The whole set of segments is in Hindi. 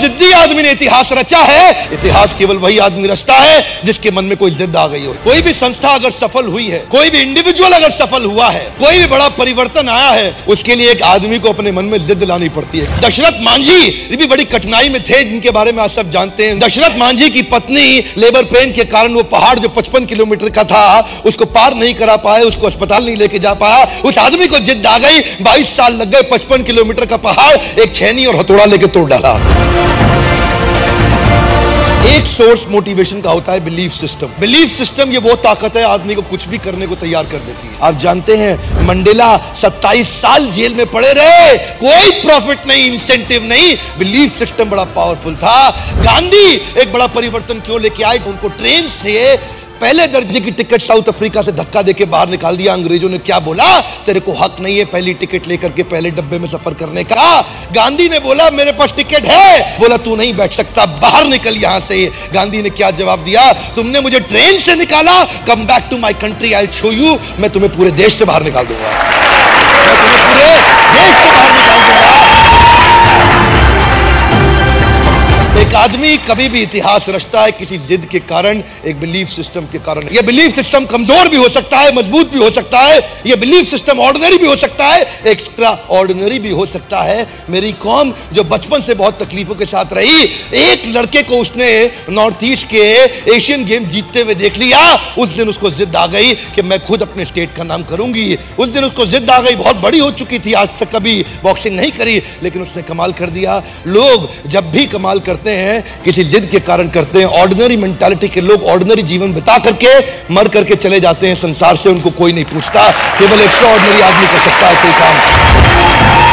जिद्दी आदमी ने इतिहास रचा है, इतिहास केवल वही आदमी रचता है जिसके मन में कोई जिद आ गई हो। कोई भी संस्था अगर सफल हुई है, कोई भी इंडिविजुअल अगर सफल हुआ है, कोई भी बड़ा परिवर्तन आया है, उसके लिए एक आदमी को अपने मन में जिद लानी पड़ती है। दशरथ मांझी भी बड़ी कठिनाई में थे, जिनके बारे में आप सब जानते हैं। दशरथ मांझी की पत्नी लेबर पेन के कारण वो पहाड़ जो 55 किलोमीटर का था उसको पार नहीं करा पाए, उसको अस्पताल नहीं लेके जा पाया। उस आदमी को जिद आ गई, 22 साल लग गए, 55 किलोमीटर का पहाड़ एक छेनी और हथौड़ा लेके तोड़ डाला। एक सोर्स मोटिवेशन का होता है बिलीफ सिस्टम। बिलीफ सिस्टम ये वो ताकत है आदमी को कुछ भी करने को तैयार कर देती है। आप जानते हैं मंडेला 27 साल जेल में पड़े रहे, कोई प्रॉफिट नहीं, इंसेंटिव नहीं, बिलीफ सिस्टम बड़ा पावरफुल था। गांधी एक बड़ा परिवर्तन क्यों लेके आए? उनको ट्रेन से पहले दर्जे की टिकट साउथ अफ्रीका से धक्का देके बाहर निकाल दिया। अंग्रेजों ने क्या बोला? तेरे को हक नहीं है पहली टिकट लेकर के पहले डब्बे में सफर करने का। गांधी ने बोला मेरे पास टिकट है, बोला तू नहीं बैठ सकता, बाहर निकल यहां से। गांधी ने क्या जवाब दिया? तुमने मुझे ट्रेन से निकाला, come back to my country, I show you, मैं तुम्हें पूरे देश से बाहर निकाल दूंगा, मैं तुम्हें पूरे देश से बाहर निकाल दूंगा। एक आदमी कभी भी इतिहास रचता है किसी जिद के कारण, एक बिलीफ सिस्टम के कारण। यह बिलीफ सिस्टम कमजोर भी हो सकता है, मजबूत भी हो सकता है। यह बिलीफ सिस्टम ऑर्डिनरी भी हो सकता है, एक्स्ट्रा ऑर्डिनरी भी हो सकता है। मेरी कौम जो बचपन से बहुत तकलीफों के साथ रही, एक लड़के को उसने नॉर्थ ईस्ट के एशियन गेम जीतते हुए देख लिया, उस दिन उसको जिद आ गई कि मैं खुद अपने स्टेट का नाम करूंगी। उस दिन उसको जिद आ गई, बहुत बड़ी हो चुकी थी, आज तक कभी बॉक्सिंग नहीं करी, लेकिन उसने कमाल कर दिया। लोग जब भी कमाल करते हैं किसी जिद के कारण करते हैं। ऑर्डिनरी मेंटालिटी के लोग ऑर्डिनरी जीवन बिता करके मर करके चले जाते हैं संसार से, उनको कोई नहीं पूछता। केवल एक्स्ट्रा ऑर्डिनरी आदमी कर सकता है कोई काम।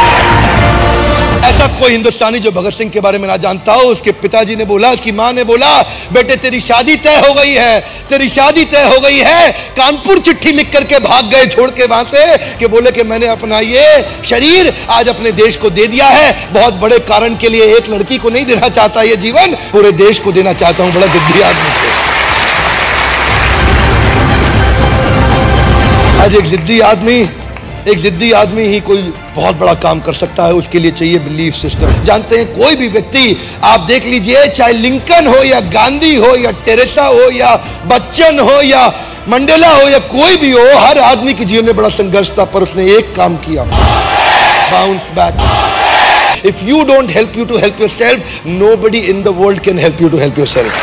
ऐसा कोई हिंदुस्तानी जो भगत सिंह के बारे में ना जानता हो। उसके पिताजी ने बोला, उसकी मां ने बोला, बेटे तेरी शादी तय हो गई है, तेरी शादी तय हो गई है। कानपुर चिट्ठी लिख करके भाग गए छोड़ के वहां से, कि बोले कि मैंने अपना ये शरीर आज अपने देश को दे दिया है, बहुत बड़े कारण के लिए। एक लड़की को नहीं देना चाहता ये जीवन, पूरे देश को देना चाहता हूं। बड़ा जिद्दी आदमी थे। आज एक जिद्दी आदमी ही कोई बहुत बड़ा काम कर सकता है। उसके लिए चाहिए बिलीफ सिस्टम। जानते हैं कोई भी व्यक्ति आप देख लीजिए, चाहे लिंकन हो या गांधी हो या टेरेसा हो या बच्चन हो या मंडेला हो या कोई भी हो, हर आदमी के जीवन में बड़ा संघर्ष था, पर उसने एक काम किया, bounce back. If you don't help you to help yourself, nobody in the world can help you to help yourself.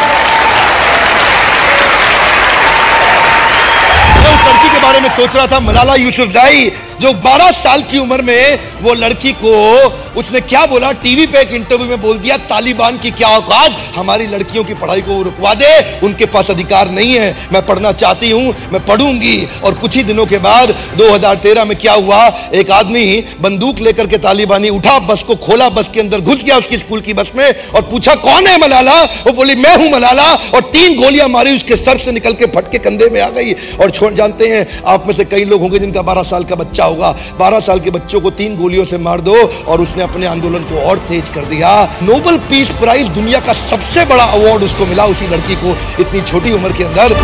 बारे में सोच रहा था, मलाला यूसुफजाई जो 12 साल की उम्र में वो लड़की को उसने क्या बोला, टीवी पे एक इंटरव्यू में बोल दिया, तालिबान की क्या औकात, हमारी लड़कियों की पढ़ाई को रुकवा दे, उनके पास अधिकार नहीं है, मैं पढ़ना चाहती हूं, मैं पढ़ूंगी। और कुछ ही दिनों के बाद 2013 में क्या हुआ, एक आदमी बंदूक लेकर के तालिबानी उठा, बस को खोला, बस के अंदर घुस गया उसकी स्कूल की बस में और पूछा कौन है मलाला? वो बोली मैं हूं मलाला, और 3 गोलियां मारी, उसके सर से निकल के फट के कंधे में आ गई। और छोड़, जानते हैं आप में से कई लोग होंगे जिनका 12 साल का बच्चा होगा, 12 साल के बच्चों को 3 गोलियों से मार दो, और उसने अपने आंदोलन को और तेज कर दिया। नोबेल पीस प्राइज, दुनिया का सबसे बड़ा अवार्ड उसको मिला, उसी लड़की को, इतनी छोटी उम्र के अंदर।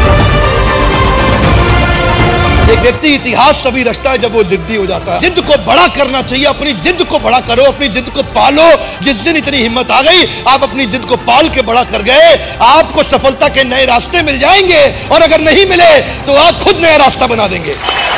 एक व्यक्ति इतिहास तभी रचता है जब वो जिद्दी हो जाता है। जिद को बड़ा करना चाहिए, अपनी जिद को बड़ा करो, अपनी जिद को पालो। जिस दिन इतनी हिम्मत आ गई, आप अपनी जिद को पाल के बड़ा कर गए, आपको सफलता के नए रास्ते मिल जाएंगे, और अगर नहीं मिले तो आप खुद नया रास्ता बना देंगे।